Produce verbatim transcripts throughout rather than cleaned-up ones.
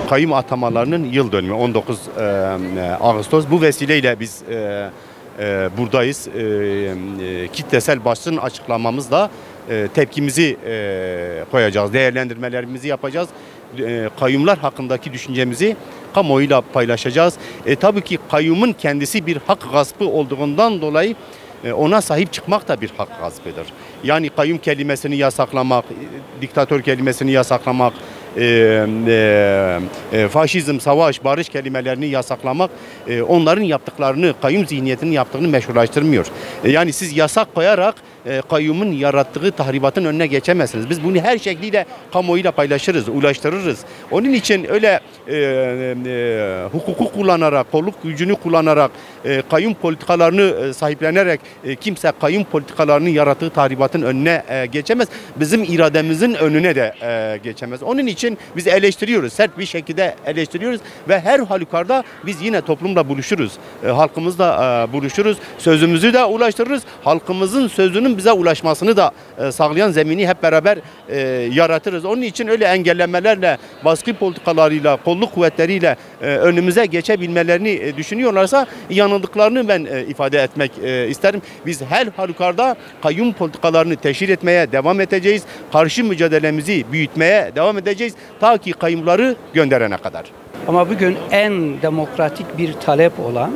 kayyum atamalarının yıl dönümü on dokuz Ağustos. Bu vesileyle biz e, e, buradayız. E, e, kitlesel basın açıklamamızla e, tepkimizi e, koyacağız, değerlendirmelerimizi yapacağız. E, kayyumlar hakkındaki düşüncemizi kamuoyuyla paylaşacağız. E, tabii ki kayyumun kendisi bir hak gaspı olduğundan dolayı e, ona sahip çıkmak da bir hak gaspıdır. Yani kayyum kelimesini yasaklamak, diktatör kelimesini yasaklamak, e, e, e, faşizm, savaş, barış kelimelerini yasaklamak e, onların yaptıklarını, kayyum zihniyetinin yaptığını meşrulaştırmıyor. E, yani siz yasak koyarak e, kayyumun yarattığı tahribatın önüne geçemezsiniz. Biz bunu her şekliyle kamuoyuyla paylaşırız, ulaştırırız. Onun için öyle e, e, hukuku kullanarak, kolluk gücünü kullanarak, e, kayyum politikalarını e, sahiplenerek e, kimse kayyum politikalarının yarattığı tahribatın önüne e, geçemez. Bizim irademizin önüne de e, geçemez. Onun için biz eleştiriyoruz, sert bir şekilde eleştiriyoruz ve her halükarda biz yine toplumla buluşuruz, e, halkımızla e, buluşuruz, sözümüzü de ulaştırırız, halkımızın sözünün bize ulaşmasını da e, sağlayan zemini hep beraber e, yaratırız. Onun için öyle engellemelerle, baskı politikalarıyla, kolluk kuvvetleriyle e, önümüze geçebilmelerini e, düşünüyorlarsa yanıldıklarını ben e, ifade etmek e, isterim. Biz her halükarda kayyum politikalarını teşhir etmeye devam edeceğiz. Karşı mücadelemizi büyütmeye devam edeceğiz. Ta ki kayyumları gönderene kadar. Ama bugün en demokratik bir talep olan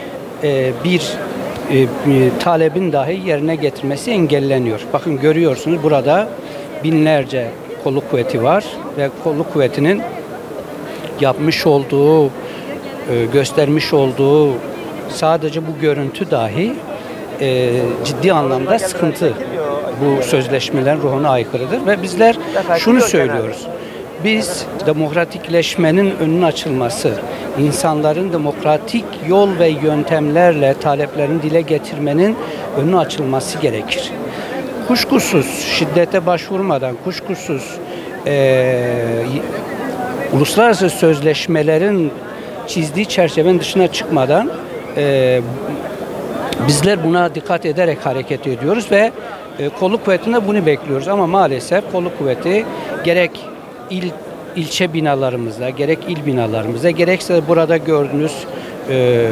e, bir e, talebin dahi yerine getirmesi engelleniyor. Bakın görüyorsunuz burada binlerce kolluk kuvveti var ve kolluk kuvvetinin yapmış olduğu, e, göstermiş olduğu sadece bu görüntü dahi e, ciddi anlamda sıkıntı. Bu sözleşmelerin ruhuna aykırıdır ve bizler şunu söylüyoruz. Biz demokratikleşmenin önünün açılması, insanların demokratik yol ve yöntemlerle taleplerini dile getirmenin önünün açılması gerekir. Kuşkusuz şiddete başvurmadan, kuşkusuz e, uluslararası sözleşmelerin çizdiği çerçevenin dışına çıkmadan e, bizler buna dikkat ederek hareket ediyoruz ve e, kolluk kuvvetinde bunu bekliyoruz. Ama maalesef kolluk kuvveti gerek il ilçe binalarımızda, gerek il binalarımızda, gerekse burada gördüğünüz e, e,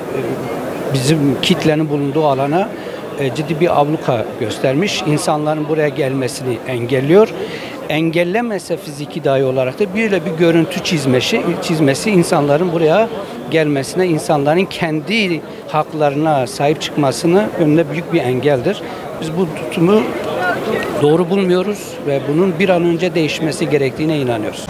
bizim kitlenin bulunduğu alana e, ciddi bir abluka göstermiş. İnsanların buraya gelmesini engelliyor. Engellemese fiziki dahi olarak da böyle bir görüntü çizmesi, çizmesi insanların buraya gelmesine, insanların kendi haklarına sahip çıkmasını önüne büyük bir engeldir. Biz bu tutumu doğru bulmuyoruz ve bunun bir an önce değişmesi gerektiğine inanıyoruz.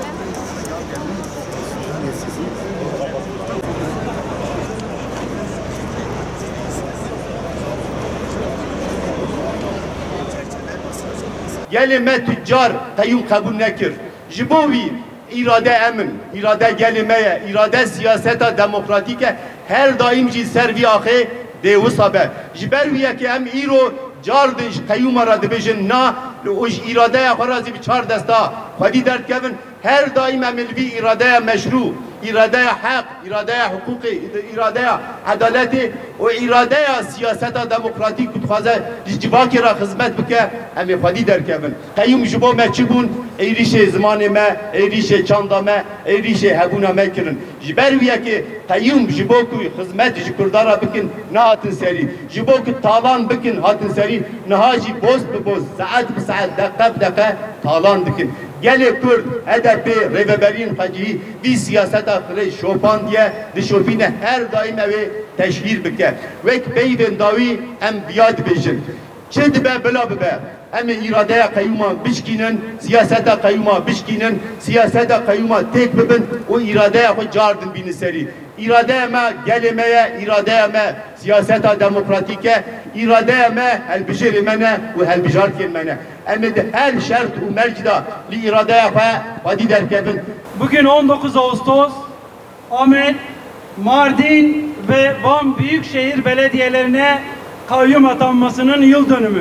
Gelime tüccar kayyum kabul nekir. Jibovi irade emin, irade gelimeye, irade siyaseta demokratike her daim jî servi axe devusa be. Jiberviye ki em iro cardın kayyum ara dibijin na o iradeye farazi bir çar desta hadi dert kevin her daim emilvi iradeye meşru, iradeye hak, iradeye hukuki, iradeye adaleti o iradeye siyaseta demokratik kutfaze civaki ra hizmet bike em hadi dert kevin kayyum jibo meçibun eyrişe zamanı me, eyrişe çanda me, eyrişe hebuna me kirin. Jiberviye ki kayyum jibo ku hizmet jikurdara bikin na hatın seri. Jibo ku talan bikin hatın seri. Nahaji boz bi boz, saat bi saat, dakika bi dakika talan bikin. Gele Kürt, H D P, Reveberin Hacı, bir siyasete akıllı şopan diye dişofine her daim evi teşhir bike. Ve beyden davi em biyad bejin. Çed be bela be. Em iradeye kayyuma bişkinin, siyasete kayyuma bişkinin, siyasete kayyuma tek bibin, o iradeye o cardın bini seri. İrademe gelimeye, irademe siyaseta demokratike, irademe helbişirimene ve helbijar kirmene. Emede her şart u mercida li iradeye fe vadi derkebin. Bugün on dokuz Ağustos Ahmet, Mardin ve Van Büyükşehir Belediyelerine kayyum atanmasının yıl dönümü.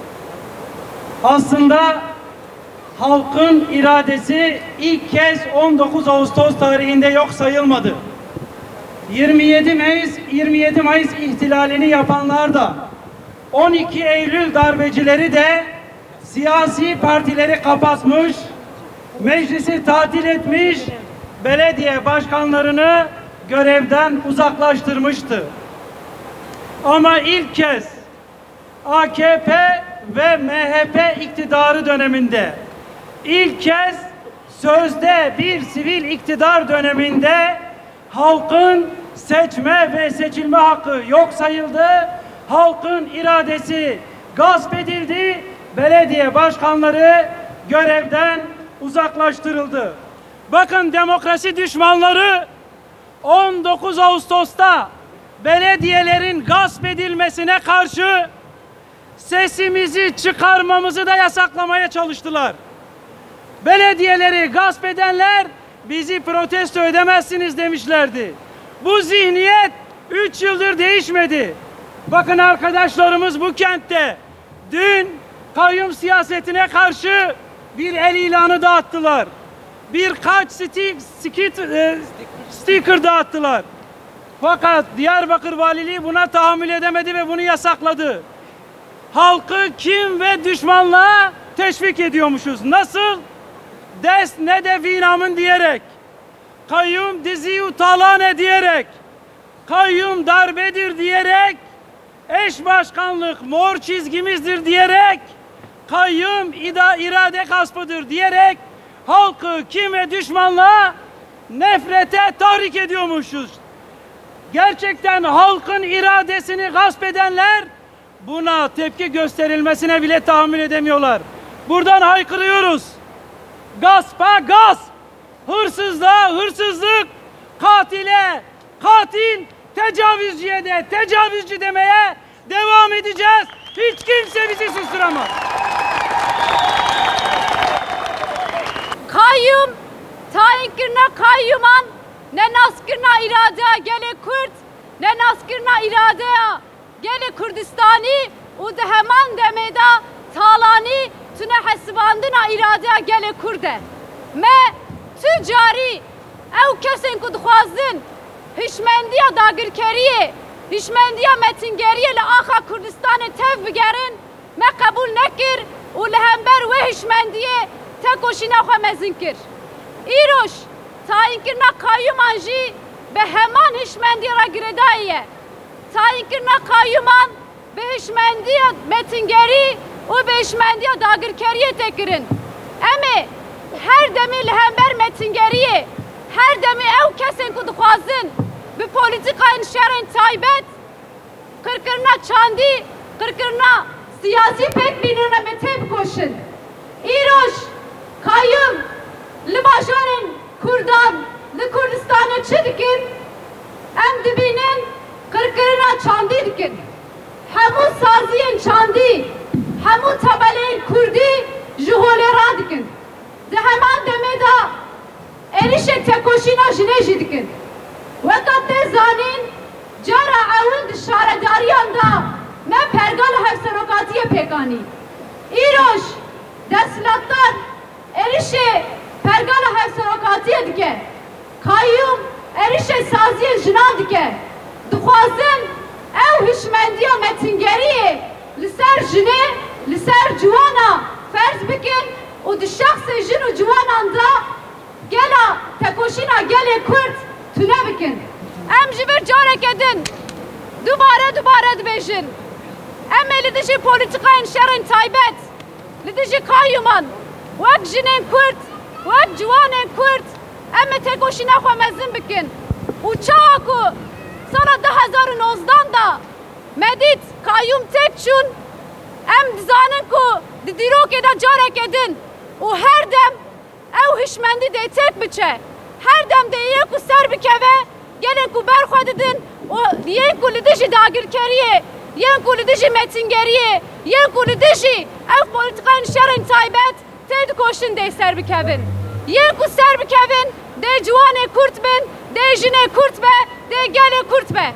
Aslında halkın iradesi ilk kez on dokuz Ağustos tarihinde yok sayılmadı. yirmi yedi Mayıs yirmi yedi Mayıs ihtilalini yapanlar da on iki Eylül darbecileri de siyasi partileri kapatmış, meclisi tatil etmiş, belediye başkanlarını görevden uzaklaştırmıştı. Ama ilk kez A K P ve M H P iktidarı döneminde, ilk kez sözde bir sivil iktidar döneminde halkın seçme ve seçilme hakkı yok sayıldı, halkın iradesi gasp edildi, belediye başkanları görevden uzaklaştırıldı. Bakın, demokrasi düşmanları on dokuz Ağustos'ta belediyelerin gasp edilmesine karşı sesimizi çıkarmamızı da yasaklamaya çalıştılar. Belediyeleri gasp edenler bizi protesto edemezsiniz demişlerdi. Bu zihniyet üç yıldır değişmedi. Bakın arkadaşlarımız bu kentte dün kayyum siyasetine karşı bir el ilanı dağıttılar. Birkaç stik, stik, e, sticker dağıttılar. Fakat Diyarbakır Valiliği buna tahammül edemedi ve bunu yasakladı. Halkı kim ve düşmanlığa teşvik ediyormuşuz. Nasıl? Dest ne de vinamın diyerek, kayyum diziyu talane diyerek, kayyum darbedir diyerek, eş başkanlık mor çizgimizdir diyerek, kayyum ida irade gaspıdır diyerek halkı kim ve düşmanlığa, nefrete tahrik ediyormuşuz. Gerçekten halkın iradesini gasp edenler buna tepki gösterilmesine bile tahammül edemiyorlar. Buradan haykırıyoruz. Gaspa gasp, hırsızlığa hırsızlık, katile katil, tecavüzcüye de tecavüzcü demeye devam edeceğiz. Hiç kimse bizi susturamaz. Kayyum, tayinkirna kayyuman, ne naskirna iradeye gele Kürt, ne naskirna iradeye gele Kürdistani, u de heman demeda talani tüne hesibandına iradeye gele Kürde. Me tücari, ev kesin ku dixwazin, hişmendiya dagirkeriye, hişmendiya metingeriye le axa Kürdistan'e tev bigerin, me kabul nekir, u lehember ve hişmendiye tek oşina xwe mezin kir. İroş, tayinkirna kayyuman jî be heman hişmendiya ra giredayiye. Tayinkirna kayyuman be hişmendiya metingeri û be hişmendiya dagirkeriye tekirin. Emi her demi lehember metingeriye, her demi ew kesin ku dixwazin bi polîtikayên şerên taybet, kırkirina çandî, kırkirina siyasî pek bînine me tê bikoşin. İroş, kayyum li bajarên Kurdan, li Kurdistanê çi dikin? Em dibînin kırkirina çandî dikin. Hemû saziyên çandî, hemû tebeleyên Kurdî ji holê ra dikin. Di heman demê de êrişê tekoşîna jinê jî dikin. Weka tê zanîn, cara ewil di şaredariyan da me pergala hevserokatiyê pêkanî. Îroş desthilatdar êrişê pergala hevserokatiyê dike. Kayyum êrişê saziyên jinan dike. Dixwazin ew hişmendiya metingeriyê li ser jinê, li ser ciwana ferz bikin û di şexsê jin û ciwanan da gela tekoşîna gelê Kurd tune bikin. Em ji bir careke din dubare dubare dibêjin. Em ê li dijî polîtikayên şerên taybet, li dijî kayyuman, wek jinên Kurd, wek ciwanên Kurd, em ê tekoşîna xwe mezin bikin. Û çawa ku sala du hezar û nozdan da medît kayyum têk çûn, em dizanin ku di dîrokê de careke din û her dem ew hişmendî dê têk biçe. Her dem de yên ku ser bikeve, gelên ku berxwe didin û yên ku li dijî dagirkeriyê, yên ku li dijî metingeriyê, yên ku li dijî ew polîtikayên şerên taybet tê dikoşin dê ser bikevin. Yên ku ser bikevin, dê ciwanê Kurt bin, dê jinê Kurt be, dê gelê Kurt be.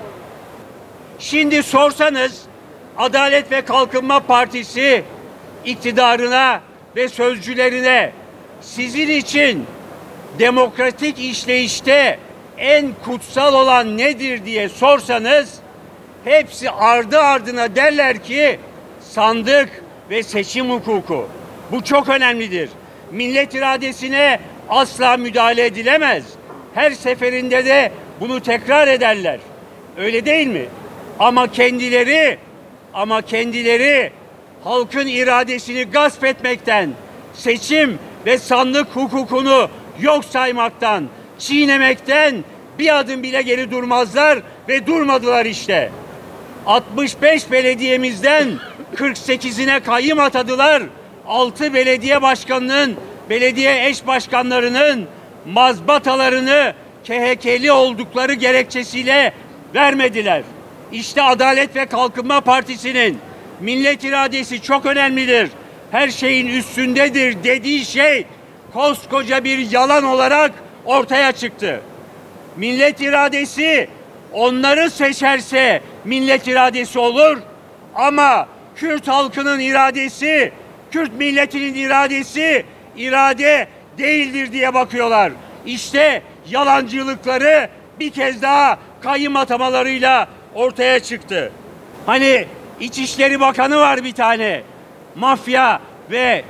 Şimdi sorsanız Adalet ve Kalkınma Partisi iktidarına ve sözcülerine sizin için demokratik işleyişte en kutsal olan nedir diye sorsanız hepsi ardı ardına derler ki sandık ve seçim hukuku. Bu çok önemlidir. Millet iradesine asla müdahale edilemez. her seferinde de bunu tekrar ederler. Öyle değil mi? Ama kendileri ama kendileri halkın iradesini gasp etmekten, seçim ve sandık hukukunu yok saymaktan, çiğnemekten bir adım bile geri durmazlar ve durmadılar işte. altmış beş belediyemizden kırk sekizine kayyım atadılar. altı belediye başkanının, belediye eş başkanlarının mazbatalarını K H K'li oldukları gerekçesiyle vermediler. İşte Adalet ve Kalkınma Partisi'nin millet iradesi çok önemlidir, her şeyin üstündedir dediği şey koskoca bir yalan olarak ortaya çıktı. Millet iradesi onları seçerse millet iradesi olur ama Kürt halkının iradesi, Kürt milletinin iradesi irade değildir diye bakıyorlar. İşte yalancılıkları bir kez daha kayyım atamalarıyla ortaya çıktı. Hani İçişleri Bakanı var bir tane. Mafya ve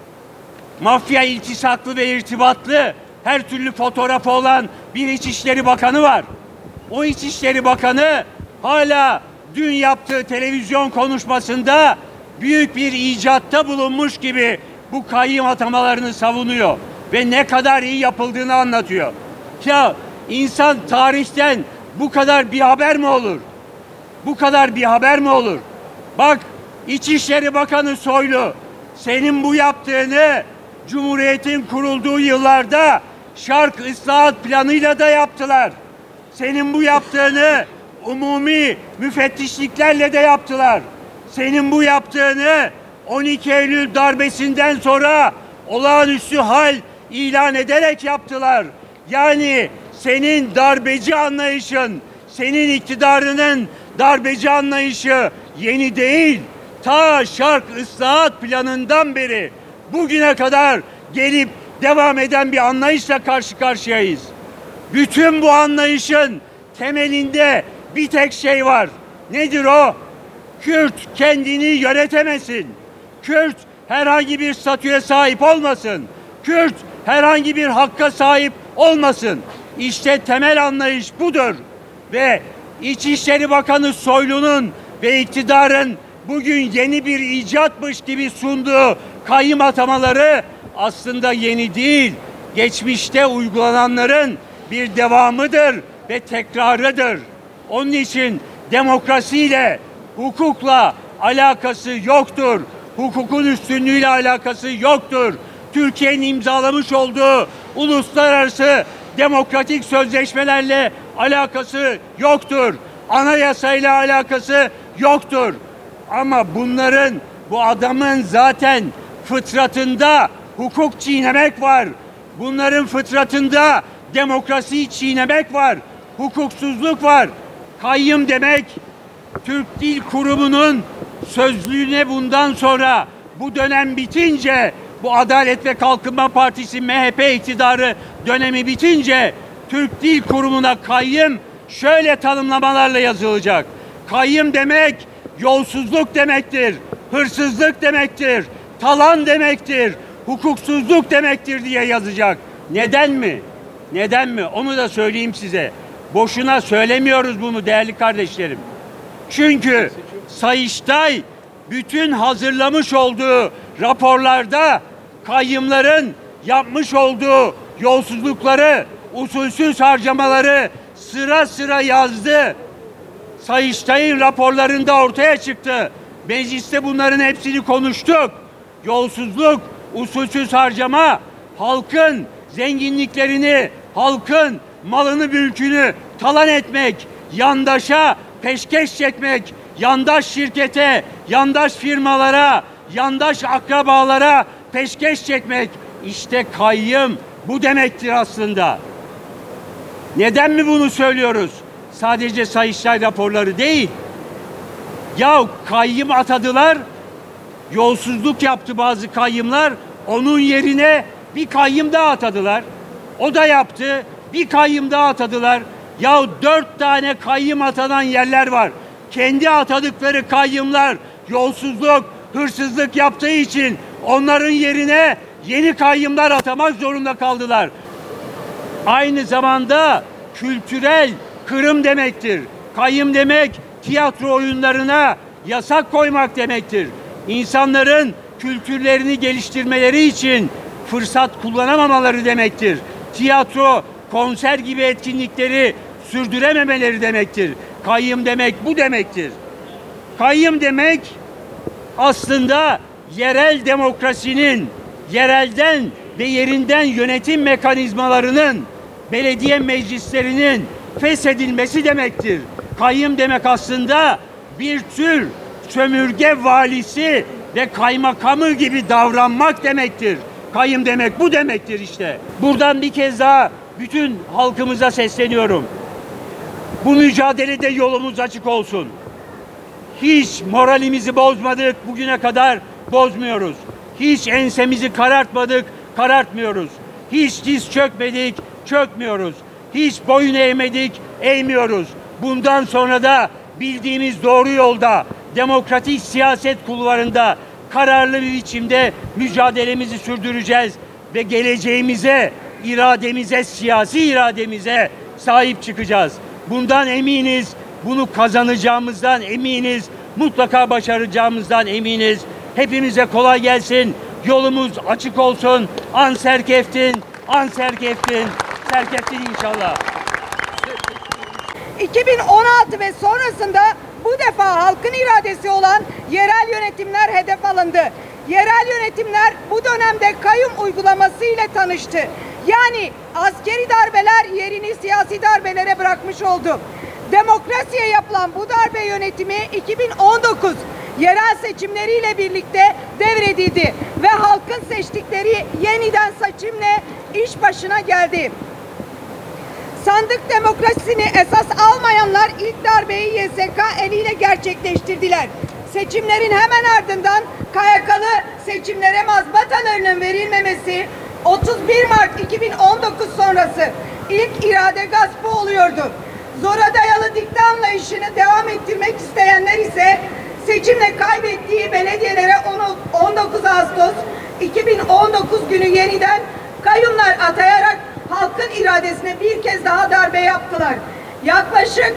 mafya iltisaklı ve irtibatlı her türlü fotoğrafı olan bir İçişleri Bakanı var. O İçişleri Bakanı hala dün yaptığı televizyon konuşmasında büyük bir icatta bulunmuş gibi bu kayyım atamalarını savunuyor ve ne kadar iyi yapıldığını anlatıyor. Ya insan tarihten bu kadar bir haber mi olur? Bu kadar bir haber mi olur? Bak, İçişleri Bakanı Soylu, senin bu yaptığını Cumhuriyet'in kurulduğu yıllarda Şark Islahat Planı'yla da yaptılar. Senin bu yaptığını umumi müfettişliklerle de yaptılar. Senin bu yaptığını on iki Eylül darbesinden sonra olağanüstü hal ilan ederek yaptılar. Yani senin darbeci anlayışın, senin iktidarının darbeci anlayışı yeni değil. Ta Şark Islahat Planı'ndan beri bugüne kadar gelip devam eden bir anlayışla karşı karşıyayız. Bütün bu anlayışın temelinde bir tek şey var. Nedir o? Kürt kendini yönetemesin. Kürt herhangi bir statüye sahip olmasın. Kürt herhangi bir hakka sahip olmasın. İşte temel anlayış budur. Ve İçişleri Bakanı Soylu'nun ve iktidarın bugün yeni bir icatmış gibi sunduğu kayyım atamaları aslında yeni değil. Geçmişte uygulananların bir devamıdır ve tekrarıdır. Onun için demokrasiyle, hukukla alakası yoktur. Hukukun üstünlüğüyle alakası yoktur. Türkiye'nin imzalamış olduğu uluslararası demokratik sözleşmelerle alakası yoktur. Anayasayla alakası yoktur. Ama bunların, bu adamın zaten fıtratında hukuk çiğnemek var. Bunların fıtratında demokrasiyi çiğnemek var. Hukuksuzluk var. Kayyım demek, Türk Dil Kurumu'nun sözlüğüne bundan sonra bu dönem bitince, bu Adalet ve Kalkınma Partisi M H P iktidarı dönemi bitince Türk Dil Kurumu'na kayyım şöyle tanımlamalarla yazılacak. Kayyım demek yolsuzluk demektir, hırsızlık demektir, talan demektir, hukuksuzluk demektir diye yazacak. Neden mi? Neden mi? Onu da söyleyeyim size. Boşuna söylemiyoruz bunu değerli kardeşlerim. Çünkü Sayıştay bütün hazırlamış olduğu raporlarda kayyımların yapmış olduğu yolsuzlukları, usulsüz harcamaları sıra sıra yazdı. Sayıştay'ın raporlarında ortaya çıktı. Mecliste bunların hepsini konuştuk. Yolsuzluk, usulsüz harcama, halkın zenginliklerini, halkın malını, mülkünü talan etmek, yandaşa peşkeş çekmek, yandaş şirkete, yandaş firmalara, yandaş akrabalara peşkeş çekmek. İşte kayyım bu demektir aslında. Neden mi bunu söylüyoruz? Sadece Sayıştay raporları değil. Ya kayyım atadılar, yolsuzluk yaptı bazı kayyımlar, onun yerine bir kayyım daha atadılar. O da yaptı, bir kayyım daha atadılar. Ya dört tane kayyım atanan yerler var. Kendi atadıkları kayyımlar yolsuzluk, hırsızlık yaptığı için onların yerine yeni kayyımlar atamak zorunda kaldılar. aynı zamanda kültürel kırım demektir. Kayyım demek tiyatro oyunlarına yasak koymak demektir. İnsanların kültürlerini geliştirmeleri için fırsat kullanamamaları demektir. Tiyatro, konser gibi etkinlikleri sürdürememeleri demektir. Kayyım demek bu demektir. Kayyım demek aslında yerel demokrasinin, yerelden ve yerinden yönetim mekanizmalarının, belediye meclislerinin feshedilmesi demektir. Kayyım demek aslında bir tür sömürge valisi ve kaymakamı gibi davranmak demektir. Kayyım demek bu demektir işte. Buradan bir kez daha bütün halkımıza sesleniyorum. Bu mücadelede yolumuz açık olsun. Hiç moralimizi bozmadık, bugüne kadar bozmuyoruz. Hiç ensemizi karartmadık, karartmıyoruz. Hiç diz çökmedik, çökmüyoruz. Hiç boyun eğmedik, eğmiyoruz. Bundan sonra da bildiğimiz doğru yolda, demokratik siyaset kulvarında kararlı bir biçimde mücadelemizi sürdüreceğiz ve geleceğimize, irademize, siyasi irademize sahip çıkacağız. Bundan eminiz, bunu kazanacağımızdan eminiz, mutlaka başaracağımızdan eminiz. Hepimize kolay gelsin, yolumuz açık olsun. An serkeftin, an serkeftin, serkeftin inşallah. iki bin on altı ve sonrasında bu defa halkın iradesi olan yerel yönetimler hedef alındı. Yerel yönetimler bu dönemde kayyum uygulaması ile tanıştı. Yani askeri darbeler yerini siyasi darbelere bırakmış oldu. Demokrasiye yapılan bu darbe yönetimi iki bin on dokuz yerel seçimleriyle birlikte devredildi ve halkın seçtikleri yeniden seçimle iş başına geldi. Sandık demokrasisini esas almayanlar ilk darbeyi Y S K eliyle gerçekleştirdiler. Seçimlerin hemen ardından K Y K'lı seçimlere mazbatalarının verilmemesi otuz bir Mart iki bin on dokuz sonrası ilk irade gaspı oluyordu. Zora dayalı dikte anlayışını devam ettirmek isteyenler ise seçimle kaybettiği belediyelere on dokuz Ağustos iki bin on dokuz günü yeniden kayyumlar atayarak halkın iradesine bir kez daha darbe yaptılar. Yaklaşık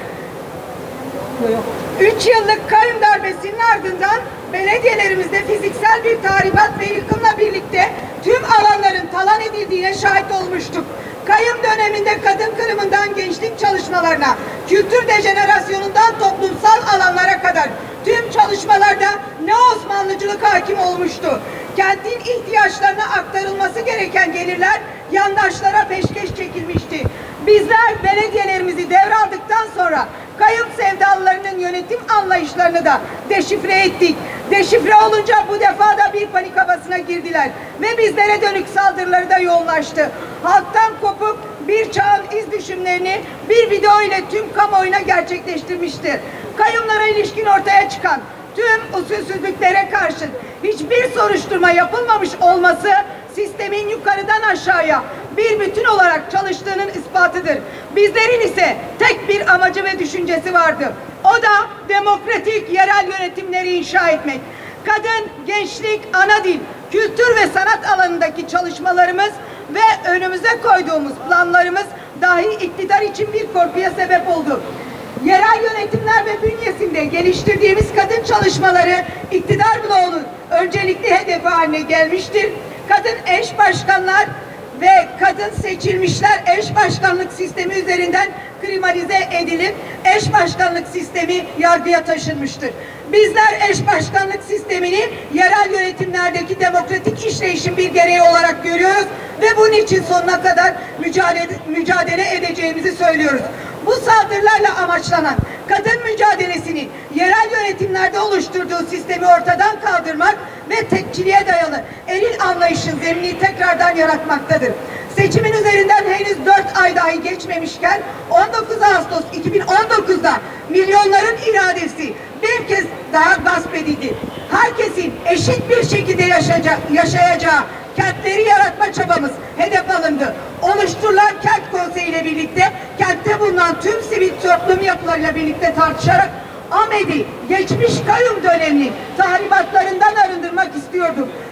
üç yıllık kayyum darbesinin ardından belediyelerimizde fiziksel bir tahribat ve yıkımla birlikte tüm alanların talan edildiğine şahit olmuştuk. Kayyum döneminde kadın kırımından gençlik çalışmalarına, kültür dejenerasyonundan toplumsal alanlara kadar tüm çalışmalarda ne Osmanlıcılık hakim olmuştu. Kentin ihtiyaçlarına aktarılması gereken gelirler yandaşlara peşkeş çekilmişti. Bizler belediyelerimizi devraldıktan sonra kayyum sevdalılarının yönetim anlayışlarını da deşifre ettik. Deşifre olunca bu defa da bir panik havasına girdiler ve bizlere dönük saldırıları da yoğunlaştı. Halktan kopuk bir çağın iz düşümlerini bir video ile tüm kamuoyuna gerçekleştirmiştir. Kayyumlara ilişkin ortaya çıkan tüm usulsüzlüklere karşın hiçbir soruşturma yapılmamış olması sistemin yukarıdan aşağıya bir bütün olarak çalıştığının ispatıdır. Bizlerin ise tek bir amacı ve düşüncesi vardı. O da demokratik yerel yönetimleri inşa etmek. Kadın, gençlik, ana dil, kültür ve sanat alanındaki çalışmalarımız ve önümüze koyduğumuz planlarımız dahi iktidar için bir korkuya sebep oldu. Yerel yönetimler ve bünyesinde geliştirdiğimiz kadın çalışmaları iktidar bloğunun öncelikli hedefi haline gelmiştir. Kadın eş başkanlar ve kadın seçilmişler eş başkanlık sistemi üzerinden kriminalize edilip eş başkanlık sistemi yargıya taşınmıştır. Bizler eş başkanlık sistemini yerel yönetimlerdeki demokratik işleyişin bir gereği olarak görüyoruz ve bunun için sonuna kadar mücadele, mücadele edeceğimizi söylüyoruz. Bu saldırılarla amaçlanan kadın mücadelesinin yerel yönetimlerde oluşturduğu sistemi ortadan kaldırmak ve tekçiliğe dayalı eril anlayışın zeminini tekrardan yaratmaktadır. Seçimin üzerinden henüz dört ay dahi geçmemişken on dokuz Ağustos iki bin on dokuz'da milyonların iradesi bir kez daha gasp edildi. Herkesin eşit bir şekilde yaşayacağı, yaşayacağı kentleri yaratma çabamız hedef alındı. Oluşturulan kent konseyi ile birlikte kentte bulunan tüm sivil toplum yapılarıyla birlikte tartışarak AMED'i geçmiş kayyum döneminin tahribatlarından arındırmak istiyorduk.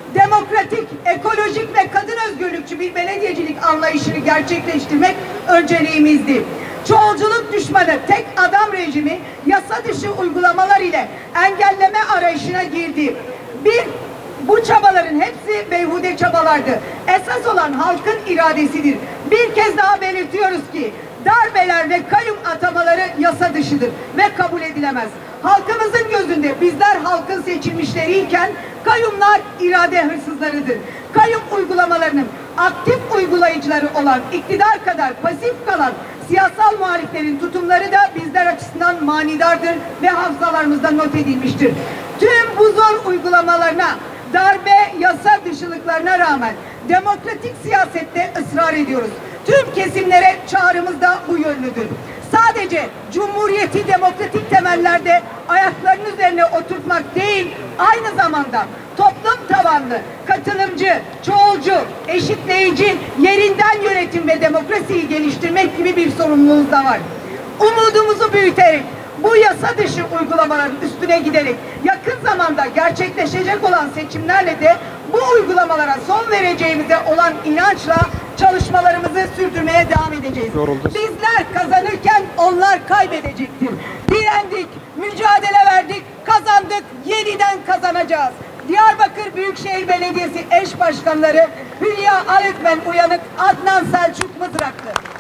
demokratik, ekolojik ve kadın özgürlükçü bir belediyecilik anlayışını gerçekleştirmek önceliğimizdi. Çoğulculuk düşmanı tek adam rejimi yasa dışı uygulamalar ile engelleme arayışına girdi. Bir, bu çabaların hepsi beyhude çabalardı. Esas olan halkın iradesidir. Bir kez daha belirtiyoruz ki darbeler ve kayyum atamaları yasa dışıdır ve kabul edilemez. Halkımızın gözünde bizler halkın seçilmişleriyken kayyumlar irade hırsızlarıdır. Kayyum uygulamalarının aktif uygulayıcıları olan iktidar kadar pasif kalan siyasal muhaliflerin tutumları da bizler açısından manidardır ve hafızalarımızda not edilmiştir. Tüm bu zor uygulamalarına, darbe, yasa dışılıklarına rağmen demokratik siyasette ısrar ediyoruz. Tüm kesimlere çağrımız da bu yönlüdür. Sadece Cumhuriyeti demokratik temellerde ayaklarının üzerine oturtmak değil, aynı zamanda toplum tabanlı, katılımcı, çoğulcu, eşitleyici, yerinden yönetim ve demokrasiyi geliştirmek gibi bir sorumluluğumuz da var. Umudumuzu büyüterek, bu yasa dışı uygulamaların üstüne giderek yakın zamanda gerçekleşecek olan seçimlerle de bu uygulamalara son vereceğimize olan inançla çalışmalarımızı sürdürmeye devam edeceğiz. Yoruldu. Bizler kazanırken onlar kaybedecektir. Direndik, mücadele verdik, kazandık, yeniden kazanacağız. Diyarbakır Büyükşehir Belediyesi eş başkanları Hülya Alekmen Uyanık, Adnan Selçuk Mızraklı.